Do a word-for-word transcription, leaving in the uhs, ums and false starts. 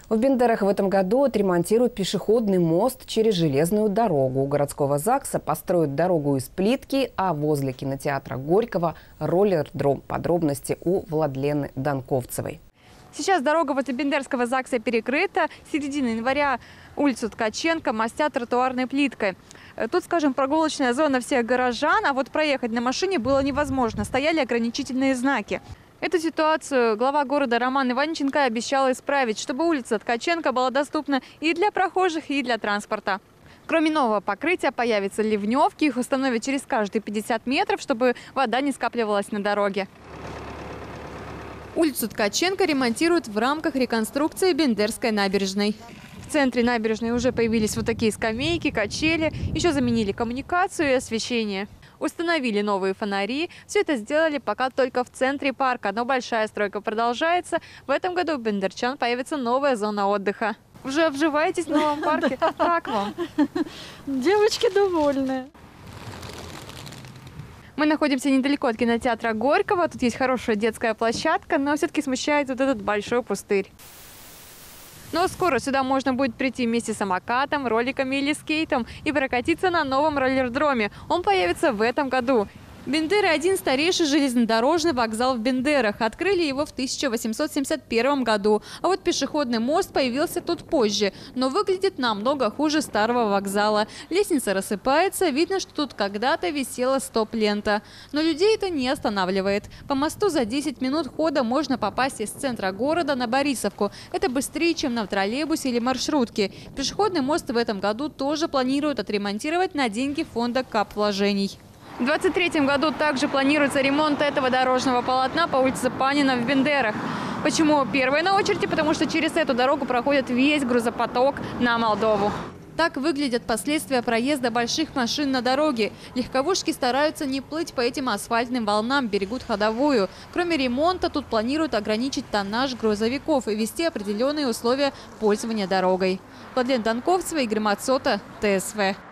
В Бендерах в этом году отремонтируют пешеходный мост через железную дорогу. У городского ЗАГСа построят дорогу из плитки, а возле кинотеатра Горького – роллердром. Подробности у Владлены Данковцевой. Сейчас дорога возле Бендерского ЗАГСа перекрыта. С середины января улицу Ткаченко мостят тротуарной плиткой. Тут, скажем, прогулочная зона всех горожан, а вот проехать на машине было невозможно. Стояли ограничительные знаки. Эту ситуацию глава города Роман Иванченко обещал исправить, чтобы улица Ткаченко была доступна и для прохожих, и для транспорта. Кроме нового покрытия появятся ливневки. Их установят через каждые пятьдесят метров, чтобы вода не скапливалась на дороге. Улицу Ткаченко ремонтируют в рамках реконструкции Бендерской набережной. В центре набережной уже появились вот такие скамейки, качели. Еще заменили коммуникацию и освещение. Установили новые фонари. Все это сделали пока только в центре парка. Но большая стройка продолжается. В этом году у бендерчан появится новая зона отдыха. Уже обживаетесь в новом парке? Как вам? Девочки довольны. Мы находимся недалеко от кинотеатра Горького. Тут есть хорошая детская площадка, но все-таки смущает вот этот большой пустырь. Но скоро сюда можно будет прийти вместе с самокатом, роликами или скейтом и прокатиться на новом роллердроме. Он появится в этом году. Бендеры – один старейший железнодорожный вокзал в Бендерах. Открыли его в тысяча восемьсот семьдесят первом году. А вот пешеходный мост появился тут позже. Но выглядит намного хуже старого вокзала. Лестница рассыпается. Видно, что тут когда-то висела стоп-лента. Но людей это не останавливает. По мосту за десять минут хода можно попасть из центра города на Борисовку. Это быстрее, чем на троллейбусе или маршрутке. Пешеходный мост в этом году тоже планируют отремонтировать на деньги фонда капвложений. В две тысячи двадцать третьем году также планируется ремонт этого дорожного полотна по улице Панина в Бендерах. Почему первой на очереди? Потому что через эту дорогу проходит весь грузопоток на Молдову. Так выглядят последствия проезда больших машин на дороге. Легковушки стараются не плыть по этим асфальтным волнам, берегут ходовую. Кроме ремонта, тут планируют ограничить тоннаж грузовиков и ввести определенные условия пользования дорогой. Владлена Данковцева, Игорь Мацота, ТСВ.